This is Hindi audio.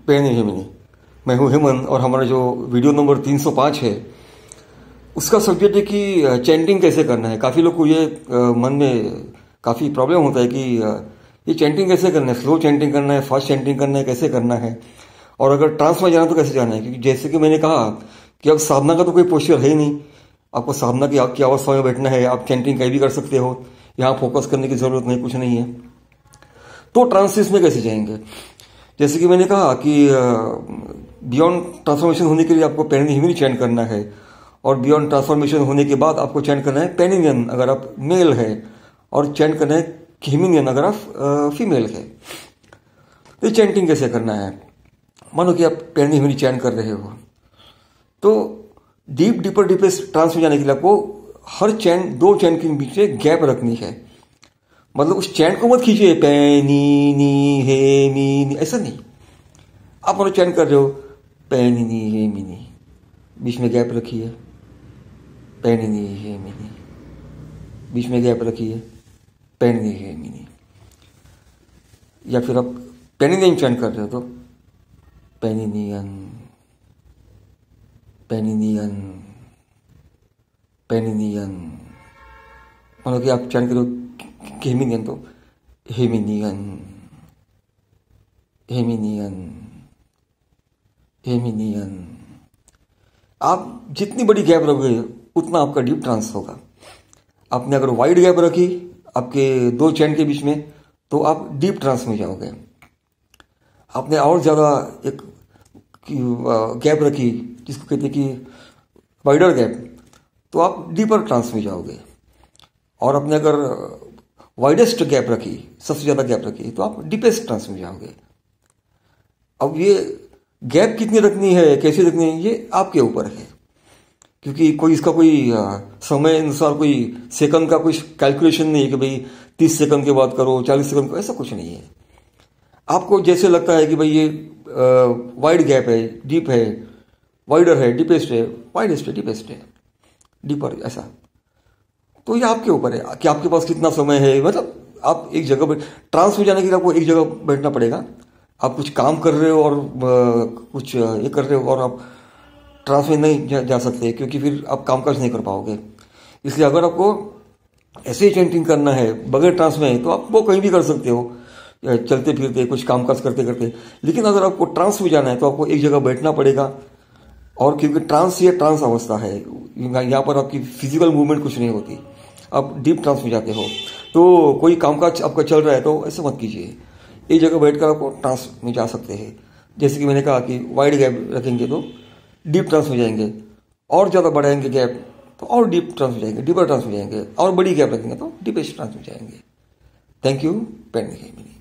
पेन हेमिनी। मैं हूं हेमंत और हमारा जो वीडियो नंबर 305 है उसका सब्जेक्ट है कि चैंटिंग कैसे करना है। काफ़ी लोग को ये मन में काफ़ी प्रॉब्लम होता है कि ये चैंटिंग कैसे करना है, स्लो चैंटिंग करना है, फास्ट चैंटिंग करना है, कैसे करना है, और अगर ट्रांस में जाना तो कैसे जाना है। क्योंकि जैसे कि मैंने कहा कि अब साधना का तो कोई पोस्चर है ही नहीं। आपको साधना की आपकी अवस्था में बैठना है, आप चैंटिंग कहीं भी कर सकते हो, यहाँ फोकस करने की जरूरत नहीं, कुछ नहीं है। तो ट्रांसिस में कैसे जाएंगे? जैसे कि मैंने कहा कि बियॉन्ड ट्रांसफॉर्मेशन होने के लिए आपको पेनिनियन चैंट करना है, और बियॉन्ड ट्रांसफॉर्मेशन होने के बाद आपको चैंट करना है पेनिनियन अगर आप मेल है, और चैंट करना है हिमिनियन अगर आप फीमेल है। तो ये चैंटिंग कैसे करना है? मानो कि आप पेनिनियन चैंट कर रहे हो तो डीपेस्ट ट्रांस में जाने के लिए आपको हर चैंट, दो चैंट के बीच में गैप रखनी है। मतलब उस चैंट को मत खींचिए पैनी नी हे मी नी, ऐसा नहीं। आप मतलब चैंट कर रहे हो पैनी नी हे मी नी, बीच में गैप रखिए, पैनी नी हे मी नी, बीच में गैप रखिए, पैनी नी हे मी नी। या फिर आप पेनिनियन चैंट कर रहे हो तो पेनिनियन पेनिनियन पेनिनियन। मतलब कि आप चैंट करो हेमिनियन तो हेमिनियन हेमिनियन हेमिनियन। आप जितनी बड़ी गैप रखोगे उतना आपका डीप ट्रांस होगा। आपने अगर वाइड गैप रखी आपके दो चैन के बीच में तो आप डीप ट्रांस में जाओगे। आपने और ज़्यादा एक गैप रखी जिसको कहते हैं कि वाइडर गैप, तो आप डीपर ट्रांस में जाओगे। और आपने अगर वाइडेस्ट गैप रखी, सबसे ज़्यादा गैप रखी, तो आप डीपेस्ट ट्रांस में जाओगे। अब ये गैप कितनी रखनी है, कैसे रखनी है, ये आपके ऊपर है। क्योंकि कोई इसका कोई समय अनुसार कोई सेकंड का कोई कैलकुलेशन नहीं है कि भाई 30 सेकंड के बाद करो, 40 सेकंड को, ऐसा कुछ नहीं है। आपको जैसे लगता है कि भाई ये वाइड गैप है, डीप है, वाइडर है, डीपेस्ट है, वाइडेस्ट है, डीपेस्ट है, डीपर, ऐसा। तो ये आपके ऊपर है कि आपके पास कितना समय है। मतलब आप एक जगह ट्रांस में जाने के लिए आपको एक जगह बैठना पड़ेगा। आप कुछ काम कर रहे हो और कुछ ये कर रहे हो और आप ट्रांस में नहीं जा सकते, क्योंकि फिर आप कामकाज नहीं कर पाओगे। इसलिए अगर आपको ऐसे ही चैंटिंग करना है बगैर ट्रांस में तो आप वो कहीं भी कर सकते हो, चलते फिरते, कुछ कामकाज करते करते। लेकिन अगर आपको ट्रांस में जाना है तो आपको एक जगह बैठना पड़ेगा। और क्योंकि ट्रांस ये ट्रांस अवस्था है, यहाँ पर आपकी फिजिकल मूवमेंट कुछ नहीं होती, आप डीप ट्रांस में जाते हो। तो कोई कामकाज आपका चल रहा है तो ऐसे मत कीजिए, एक जगह बैठकर आपको ट्रांस में जा सकते हैं। जैसे कि मैंने कहा कि वाइड गैप रखेंगे तो डीप ट्रांस में जाएंगे, और ज़्यादा बढ़ाएंगे गैप तो और डीप ट्रांस में जाएंगे, डीपर ट्रांस में जाएंगे, और बड़ी गैप रखेंगे तो डीपेस्ट ट्रांस में जाएंगे। Thank you. पेनिनियन।